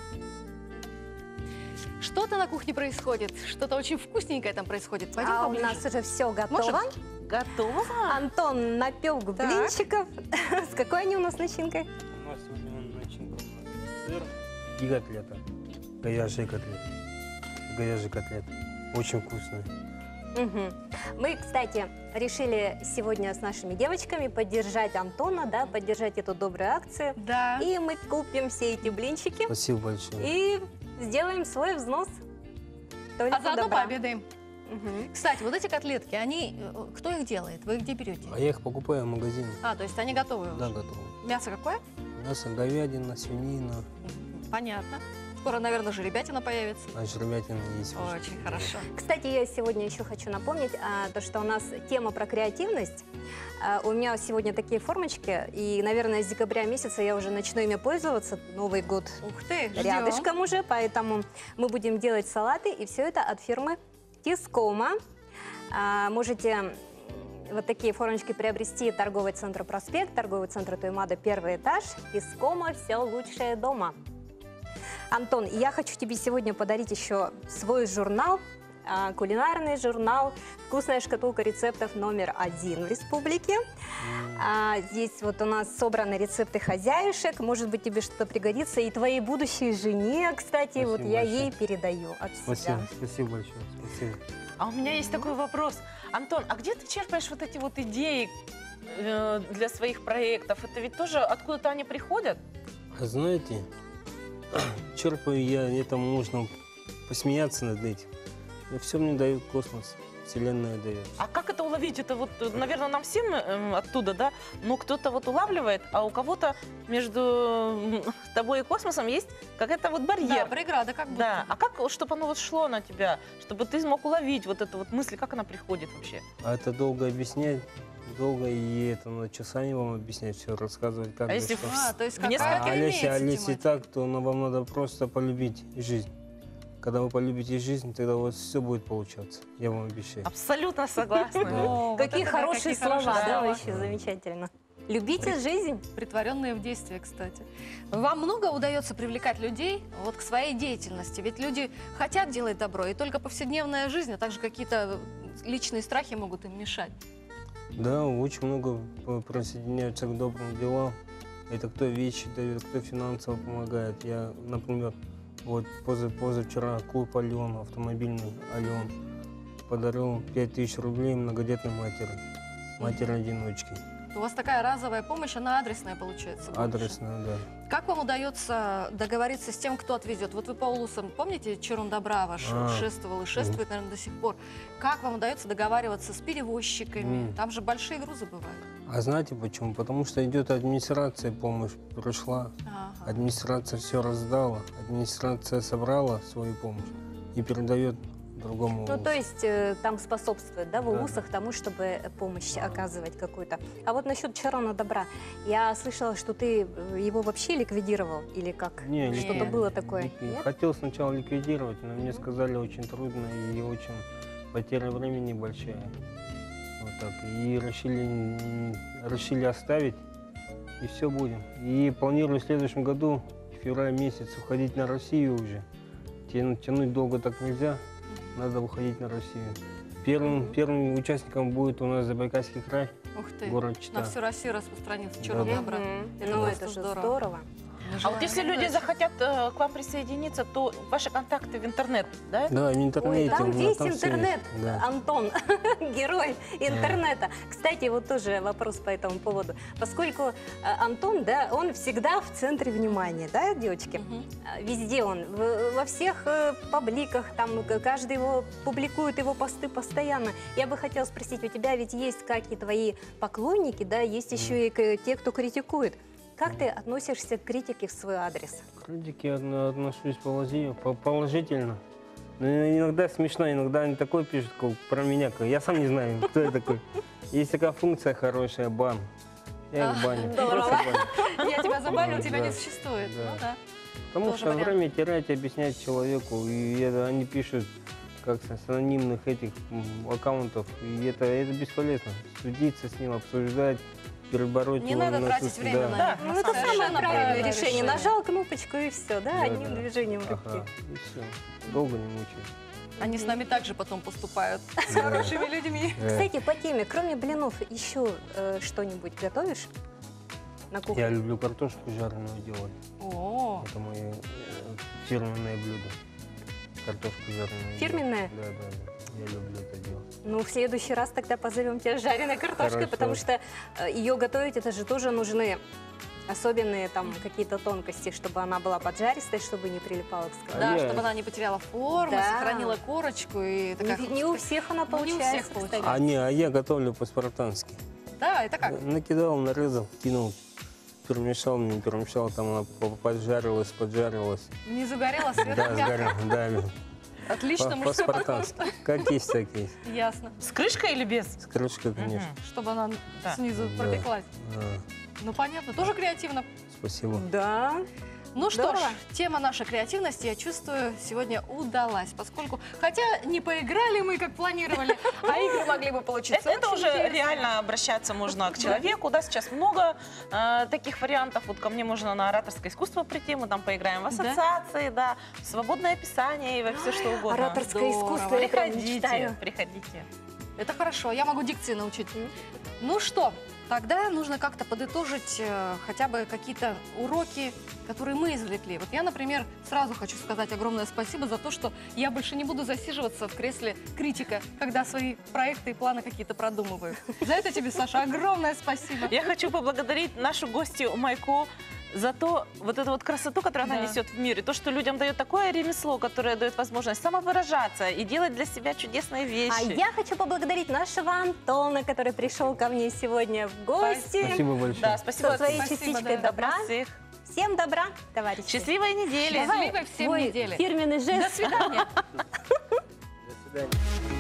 Что-то на кухне происходит, что-то очень вкусненькое там происходит. Пойдем а поближе. у нас уже все готово. Можем? Готово. Антон напел блинчиков. С какой они у нас начинкой? У нас сегодня начинка сыр и котлета. Говяжий котлет. Говяжий котлет. Очень вкусный. Мгм. Мы, кстати, решили сегодня с нашими девочками поддержать Антона, да, поддержать эту добрую акцию. Да. И мы купим все эти блинчики Спасибо большое. и сделаем свой взнос. Только А заодно добра. пообедаем. Мгм. Кстати, вот эти котлетки, они, э, кто их делает? Вы их где берете? А я их покупаю в магазине. А, то есть они готовые Да, уже? готово. Мясо какое? Мясо, говядина, свинина, Понятно. Скоро, наверное, жеребятина появится. а жеребятина есть. уже. Очень хорошо. Кстати, я сегодня еще хочу напомнить, а, то, что у нас тема про креативность. А, у меня сегодня такие формочки, и, наверное, с декабря месяца я уже начну ими пользоваться. Новый год Ух ты, ждем. рядышком уже, поэтому мы будем делать салаты, и все это от фирмы Тискома. А, можете вот такие формочки приобрести торговый центр «Проспект», торговый центр Туймада, первый этаж. Тискома – все лучшее дома. Антон, я хочу тебе сегодня подарить еще свой журнал, а, кулинарный журнал «Вкусная шкатулка рецептов» номер один в республике. А, здесь вот у нас собраны рецепты хозяюшек, может быть, тебе что-то пригодится, и твоей будущей жене, кстати, Спасибо вот я большое. ей передаю от Спасибо, себя. спасибо большое. Спасибо. А у меня есть такой вопрос. Антон, а где ты черпаешь вот эти вот идеи э, для своих проектов? Это ведь тоже откуда-то они приходят? А знаете, черпаю я, это можно посмеяться над этим. Но все мне дает космос, Вселенная дает. А как это уловить? Это вот, наверное, нам всем э, оттуда, да? Но кто-то вот улавливает, а у кого-то между м, тобой и космосом есть какая-то вот Да, барьер. преграда как будто. Да. А как, чтобы оно вот шло на тебя, чтобы ты смог уловить вот эту вот мысль, как она приходит вообще? А это долго объяснять, долго, и это надо часами вам объяснять, все рассказывать, как А да если что. А, то есть В как нескольких- как А и если, а имеется если тематика. так, то ну, вам надо просто полюбить жизнь. Когда вы полюбите жизнь, тогда у вас все будет получаться, я вам обещаю. Абсолютно согласна. О, вот Какие это да, хорошие какие слова, хорошие да, слова. вообще замечательно. Любите жизнь. Притворенные в действие, кстати. Вам много удается привлекать людей вот к своей деятельности? Ведь люди хотят делать добро, и только повседневная жизнь, а также какие-то личные страхи могут им мешать. Да, очень много п- присоединяются к добрым делам. Это кто вещи дает, кто финансово помогает. Я, например, вот поза, позавчера клуб «Ален», автомобильный «Ален», подарил пять тысяч рублей многодетной матери, матери-одиночки. У вас такая разовая помощь, она адресная получается? больше. Адресная, да. Как вам удается договориться с тем, кто отвезет? Вот вы по улусам, помните, Черун Добра ваш А. шествовал и шествует, наверное, до сих пор. Как вам удается договариваться с перевозчиками? М. Там же большие грузы бывают. А знаете почему? Потому что идет администрация, помощь пришла, Ага. администрация все раздала, администрация собрала свою помощь и передает другому. Ну, улусу. то есть э, там способствует, да, в Да, улусах тому, чтобы помощь Да. оказывать какую-то. А вот насчет Черона Добра. Я слышала, что ты э, его вообще ликвидировал или как? Не, Что-то Нет. было такое? Ликви- Нет? Хотел сначала ликвидировать, но мне сказали очень трудно и очень потеря времени большая. Вот так. И решили, м, решили оставить, и все будем. И планирую в следующем году, в феврале месяц, уходить на Россию уже. Тянуть, тянуть долго так нельзя, надо уходить на Россию. Первым, первым участником будет у нас Забайкальский край, Ух ты. город Чита. На всю Россию распространился Черун Да-да. Добра. Мгм. Это Ну, просто это же здорово. здорово. А вот если люди Удачи. захотят э, к вам присоединиться, то ваши контакты в интернет, да? Да, в интернете. Ой, там у нас весь там всё интернет, есть, да. Антон, герой интернета. Кстати, вот тоже вопрос по этому поводу. Поскольку э, Антон, да, он всегда в центре внимания, да, девочки? Мгм. А, Везде он, в- во всех э, пабликах, там к- каждый его публикует его посты постоянно. Я бы хотела спросить, у тебя ведь есть как и твои поклонники, да, есть еще и к- те, кто критикует. Как ты относишься к критике в свой адрес? К критике я отно- отношусь положи- по- положительно. Но иногда смешно, иногда они такое пишут как про меня, как- я сам не знаю, кто я такой. Есть такая функция хорошая, бан. Я их баню. здорово. Просто баню. Я тебя забанил, тебя Да. не существует. Да. Ну да. Потому Тоже что вариант. время терять, объяснять человеку, и это они пишут как с анонимных этих м, аккаунтов, и это, это бесполезно. Судиться с ним, обсуждать, перебороть Не его надо на тратить суд- время да. на Да, них. Ну, на это самом деле. самое Совершенно правильное решение. решение. Нажал кнопочку и все, да, Да, одним да. движением руки. Ага, и все. Долго не мучай. Они с нами также потом поступают с Да. хорошими людьми. Да. Кстати, по теме, кроме блинов, еще э, что-нибудь готовишь на кухне? Я люблю картошку жареную делать. О, Это мое э, фирменное блюдо. Картошку жареную. Фирменное? Да, да, да. Я люблю это делать. Ну, в следующий раз тогда позовем тебя с жареной картошкой, Хорошо. потому что э, ее готовить, это же тоже нужны особенные там какие-то тонкости, чтобы она была поджаристой, чтобы не прилипала к сковородке. Да, А я- чтобы она не потеряла форму, Да. сохранила корочку. И такая Не, не у всех она Ну, не у получается. всех получается. кстати. А не, а я готовлю по-спартански. Да, это как? Накидал, нарезал, кинул, перемешал, не перемешал, там она по- поджарилась, поджарилась. Внизу горело, сверху Да, мягко. сгорел, да. Отлично, По- мужской подход. По-спартански. Как есть, так есть. Ясно. С крышкой или без? С крышкой, конечно. Чтобы она Да. снизу Да. пропеклась. Да. Ну, понятно, тоже креативно. Спасибо. Да. Ну что ж, Здорово. тема нашей креативности, я чувствую, сегодня удалась, поскольку, хотя не поиграли мы, как планировали, а игры могли бы получиться Это, это очень уже интересные. реально обращаться можно к человеку, да, сейчас много э, таких вариантов. Вот ко мне можно на ораторское искусство прийти, мы там поиграем в ассоциации, да, в свободное описание и во все что угодно. Ораторское Здорово. искусство, я прям Приходите, мечтаю. приходите. Это хорошо, я могу дикции научить. Ну что, тогда нужно как-то подытожить э, хотя бы какие-то уроки, которые мы извлекли. Вот я, например, сразу хочу сказать огромное спасибо за то, что я больше не буду засиживаться в кресле критика, когда свои проекты и планы какие-то продумываю. За это тебе, Саша, огромное спасибо. Я хочу поблагодарить нашу гостью Майко за то, вот эту вот красоту, которую она Да. несет в мир, и то, что людям дает такое ремесло, которое дает возможность самовыражаться и делать для себя чудесные вещи. А я хочу поблагодарить нашего Антона, который пришел ко мне сегодня в гости. Спасибо большое. Да, спасибо. Со своей Спасибо, частичкой да. добра. Всех. Всем добра, товарищи. Счастливой недели. Счастливой всем Свой недели. фирменный жест. До свидания. До свидания.